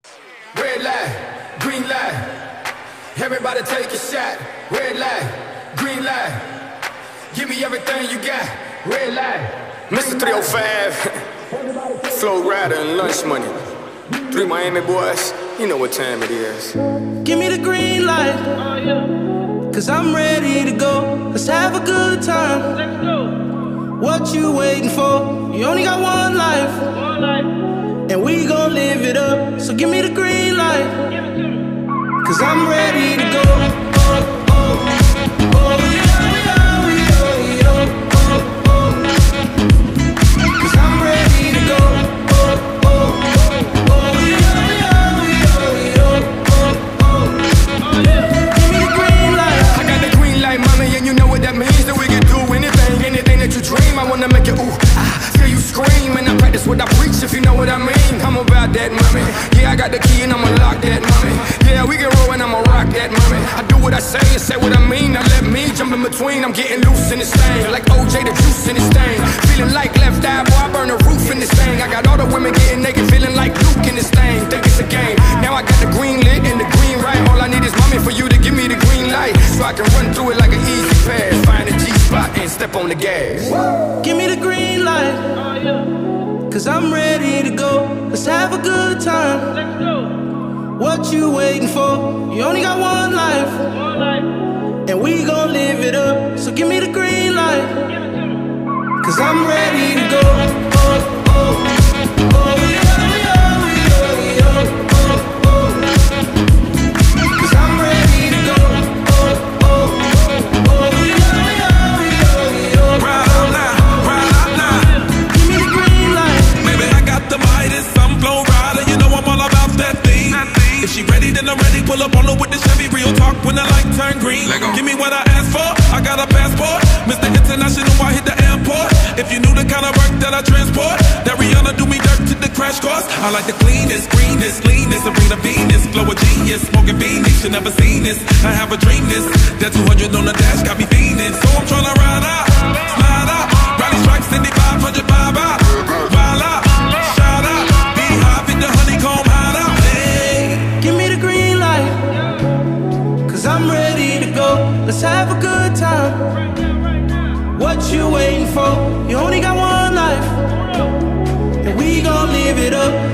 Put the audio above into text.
Red light, green light. Everybody take a shot. Red light, green light. Give me everything you got. Red light. Mr. 305, Flow Rider and Lunch Money. 3 Miami boys, you know what time it is. Give me the green light, cause I'm ready to go. Let's have a good time. Let's go. What you waiting for? You only got one life, and we gon' live it up. So give me the green light, cause I'm ready to go. Oh, oh, oh, yeah. I wanna make it ooh, feel you scream. And I practice what I preach, if you know what I mean. I'm about that, mommy. Yeah, I got the key and I'ma lock that, mommy. Yeah, we can roll and I'ma rock that, mommy. I do what I say and say what I mean. Now let me jump in between. I'm getting loose in this thing, like OJ the juice in this thing. Feeling like left eye, boy, I burn the roof in this thing. I got all the women getting naked, feeling like Luke in this thing. Think it's a game. Now I got the green lit and the green right. All I need is mommy for you to give me the green light, so I can run through it like an easy pass. Find a G-spot and step on the gas. Give me the green light, cause I'm ready to go. Let's have a good time. Let's go. What you waiting for? You only got one life, and we gon' live it up. So give me the green light, cause I'm ready to go. Oh, oh, oh, yeah. If she ready, then I'm ready. Pull up on her with the Chevy. Real talk when the light turn green. Give me what I asked for. I got a passport. Mr. International, I hit the airport. If you knew the kind of work that I transport, that Rihanna do me dirt to the crash course. I like the cleanest, greenest, leanest, Serena Venus, flow a genius, smoking Venus. You never seen this. I have a dream this. That 200 on the dash got me fiending. So I'm tryna ride out, slide out, rally stripes, 500 vibe out, wild out, shout out, beehive, hit the honeycomb hide out. I'm ready to go. Let's have a good time. What you waiting for? You only got one life, and we gon' live it up.